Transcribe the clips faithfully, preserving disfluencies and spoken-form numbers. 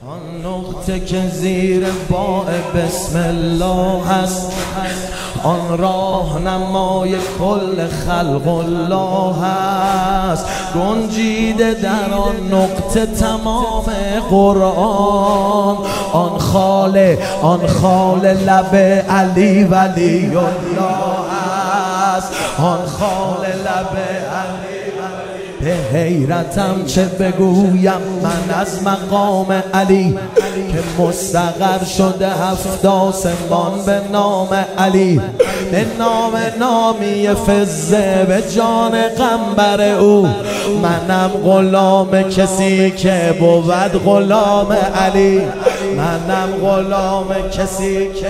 آن نقطه که زیر باء بسم الله است، آن راهنمای کل خلق الله است. گنجیده در آن نقطه تمام قرآن، آن خاله آن خاله لب علی ولی الله است، آن خاله لب علی. به حیرتم چه بگویم من از مقام علی، که مستقر شده هفت آسمان به نام علی. به نام نامی فزه به جان قنبر او، منم غلام کسی که بود غلام علی. منم غلام کسی که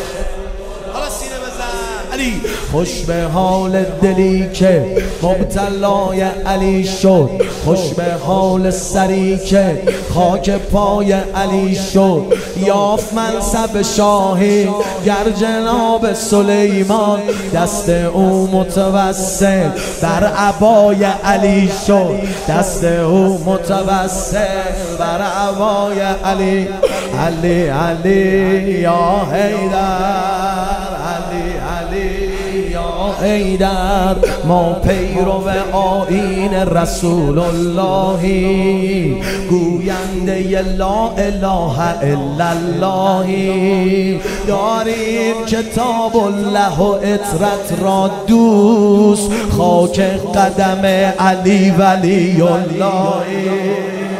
علی. خوش به حال دلی که مبتلای علی شد، خوش به حال سری که خاک پای علی شد. یافت منصب شاهی گر جناب سلیمان، دست او متوسل بر عبای علی شد. دست او متوسل بر عبای علی. علی علی یا حیدر، علی علی یا حیدر. ما پیرو آیین رسول اللهی، گوینده لا اله الا اللهی. داریم کتاب الله و اطرت را دوست، خاک قدم علی ولی اللهی.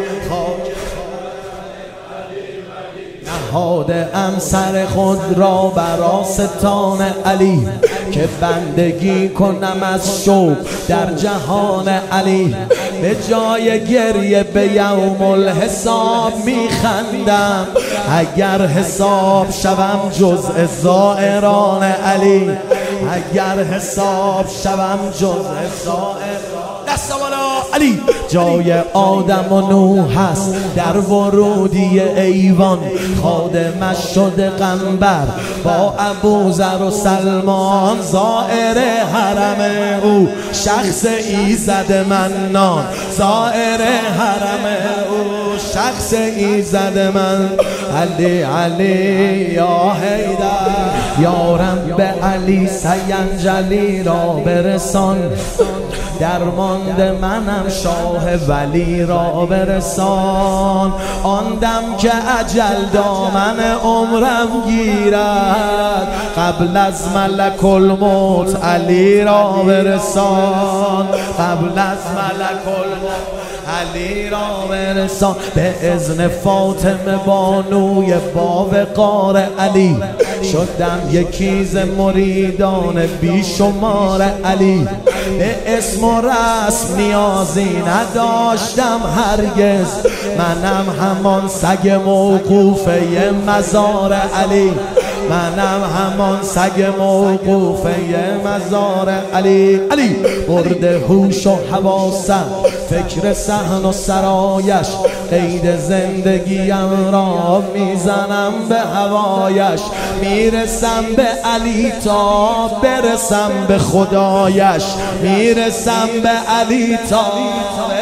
نهادم سر خود را بر آستان علی، که بندگی کنم از شوق در جهان علی. به جای گریه به یوم الحساب میخندم، اگر حساب شوم جزء زائران علی. اگر حساب شوم جزء زائران دست بالا علی. جای آدم و نوح هست در ورودی ایوان، خادمش شده قنبر با ابوذر و سلمان. زائر حرم او شخص ایزد منان، زائر حرم او شخص ایزد من. علی علی یا حیدر. یارم به علی سینجلی را برسان، درماند منم شاه ولی را برسان. آن دم که اجل دامن عمرم گیرد، قبل از ملک الموت علی را برسان. قبل از ملک الموت علی را برسان. به اذن فاطمه بانوی با وقار علی، شدم یکی ز مریدان بیشمار علی. به اسم و رسم نیازی نداشتم هرگز، منم همان سگ موقوفه مزار علی. منم همان سگ موقوفه مزار علی. علی برده هوش و حواسم، فکر صحن و سرایش. قید زندگیم را میزنم به هوایش، میرسم به علی تا برسم به خدایش. میرسم به علی تا